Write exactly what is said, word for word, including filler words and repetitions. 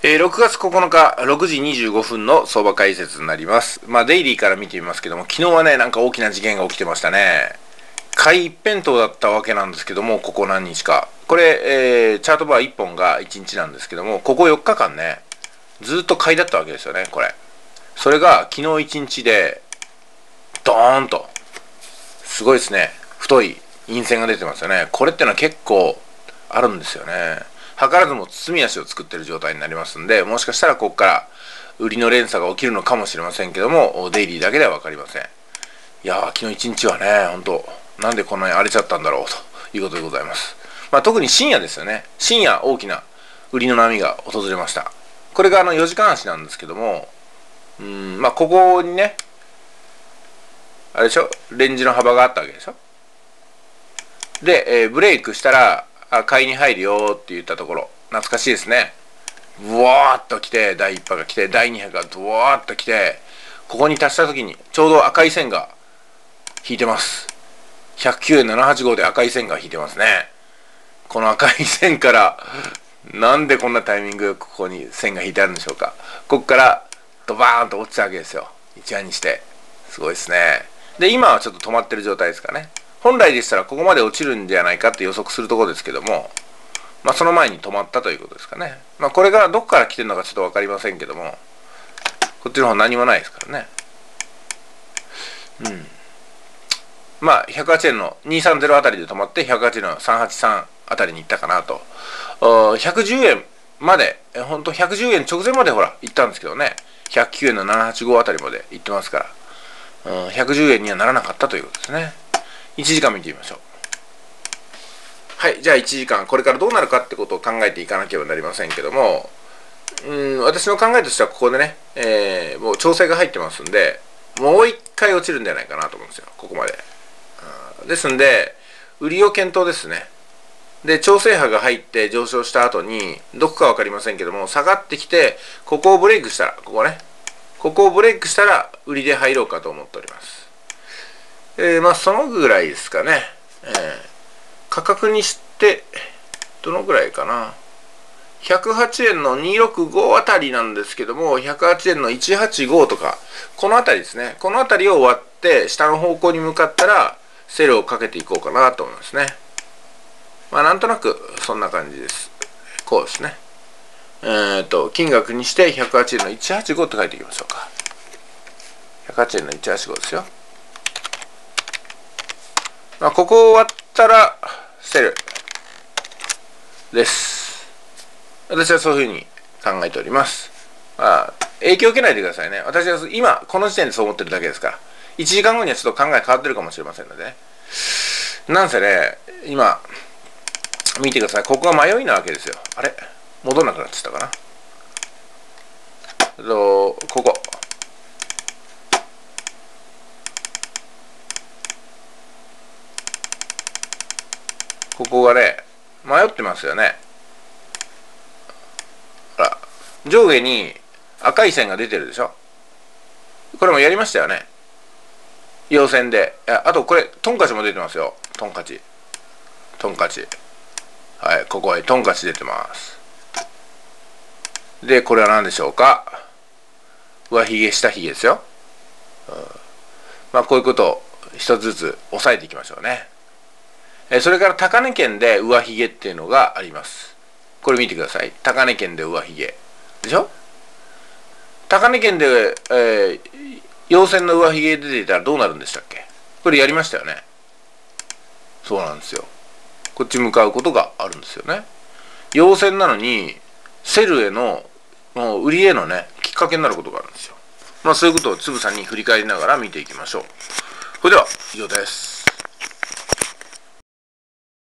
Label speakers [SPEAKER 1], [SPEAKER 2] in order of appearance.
[SPEAKER 1] えー、ろくがつここのかろくじにじゅうごふんの相場解説になります。まあデイリーから見てみますけども、昨日はねなんか大きな事件が起きてましたね。買い一辺倒だったわけなんですけども、ここ何日かこれ、えー、チャートバーいっぽんがいちにちなんですけども、ここよっかかんねずっと買いだったわけですよね。これそれが昨日いちにちでドーンとすごいですね、太い陰線が出てますよね。これってのは結構あるんですよね。図らずも包み足を作っている状態になりますんで、もしかしたらここから売りの連鎖が起きるのかもしれませんけども、デイリーだけでは分かりません。いやー、昨日一日はね、本当なんでこんなに荒れちゃったんだろうということでございます。まあ、特に深夜ですよね。深夜大きな売りの波が訪れました。これがあのよじかん足なんですけども、うーんまあここにねあれでしょ、レンジの幅があったわけでしょ。で、えー、ブレイクしたらあ買いに入るよって言ったところ、懐かしいですね。ブワーっと来て、だいいっ波が来て、だいに波がブワーっと来て、ここに達した時にちょうど赤い線が引いてます。ひゃくきゅうえんななじゅうはちごで赤い線が引いてますね。この赤い線からなんでこんなタイミングここに線が引いてあるんでしょうか。ここからドバーンと落ちたわけですよ、一夜にして。すごいですね。で今はちょっと止まってる状態ですかね。本来でしたらここまで落ちるんじゃないかって予測するところですけども、まあ、その前に止まったということですかね。まあ、これがどこから来てるのかちょっと分かりませんけども、こっちの方何もないですからね。うんまあひゃくはちえんのにひゃくさんじゅうあたりで止まって、ひゃくはちえんのさんびゃくはちじゅうさんあたりに行ったかなと。ひゃくじゅうえんまで、ほんとひゃくじゅうえん直前までほら行ったんですけどね、ひゃくきゅうえんのななひゃくはちじゅうごあたりまで行ってますから、うん、ひゃくじゅうえんにはならなかったということですね。いちじかん見てみましょう。はい、じゃあいちじかん、これからどうなるかってことを考えていかなければなりませんけども、うん私の考えとしてはここでね、えー、もう調整が入ってますんで、もう一回落ちるんじゃないかなと思うんですよ、ここまで。ですんで売りを検討ですね。で調整波が入って上昇した後にどこか分かりませんけども下がってきて、ここをブレイクしたら、ここねここをブレイクしたら売りで入ろうかと思っております。えー、まあそのぐらいですかね。えー価格にしてどのぐらいかな、ひゃくはちえんのにひゃくろくじゅうごあたりなんですけども、ひゃくはちえんのいちはちごとかこのあたりですね。このあたりを割って下の方向に向かったらセルをかけていこうかなと思いますね。まあなんとなくそんな感じです。こうですね。えーと金額にしてひゃくはちえんのいちはちごって書いていきましょうか。ひゃくはちえんのいちはちごですよ。まあここを割ったらセルです。私はそういうふうに考えております。まあ影響を受けないでくださいね。私は今この時点でそう思ってるだけですから、いちじかんごにはちょっと考え変わってるかもしれませんのでね。なんせね今見てください、ここが迷いなわけですよ。あれ戻らなくなってたかな。えっとここここがね迷ってますよね。ほら上下に赤い線が出てるでしょ。これもやりましたよね、陽線で。あとこれトンカチも出てますよ。トンカチトンカチはい、ここへトンカチ出てます。でこれは何でしょうか。上髭下髭ですよ、うん、まあこういうことを一つずつ押さえていきましょうね。えそれから高値圏で上髭っていうのがあります。これ見てください。高値圏で上髭でしょ。高値圏で、えー、陽線の上髭出ていたらどうなるんでしたっけ。これやりましたよね。そうなんですよ。こっち向かうことがあるんですよね。陽線なのにセルへのもう売りへのねきっかけになることがあるんですよ。まあそういうことをつぶさに振り返りながら見ていきましょう。それでは以上です。